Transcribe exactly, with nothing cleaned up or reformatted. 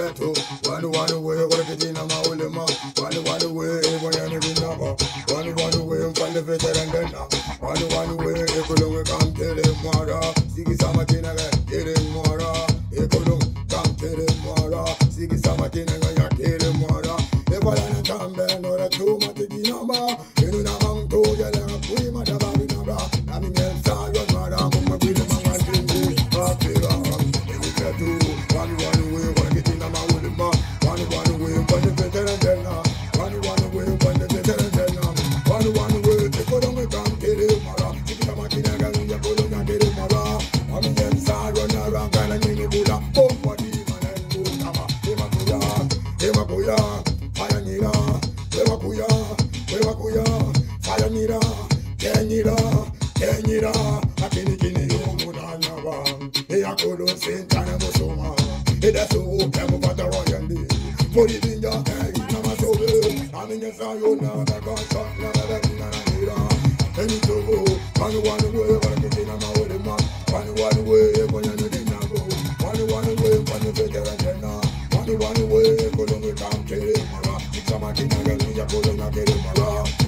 tu. One one way, what the Dina Maulima. One one way, when you're in the number. One one way, find the veteran then. One one way, if you don't come to the Mara. Sigi Samatina, get it Mara. If you don't come to the Mara. Sigi Samatina, get it Mara. If I don't come there, no, that's too much in the number. You know, I'm told you that I'm free, my Dababi Nabra. I'm in the side of Mara. I'm a bit of my country. I feel I'm in the two. One one way, what the Dina Maulima. One one way, when the veteran then. One one way, when the veteran then. One one way, if you don't come to the Mara. Sigi Samatina, get it Mara. I'm in the side, run around, and I'm in the Buddha. Oh, what do you want to do? Emakuya, Emakuya, Fayanira, Emakuya, Emakuya, Fayanira, Kenyira, Kenyira, Akini Kini Yomunanawa, Eakodo Sintana Musoma, Edaso, Kamufata Royandi, Moridinya, Namasobe, I'm in the Sayona, the Gonshot, Namadanira, and you go, one one way, one the Dina Maulima, one one way, when you did not go, one one way, when you get a one one way, Colonel Come Mara, Six Amatina, Colonel Get Mara.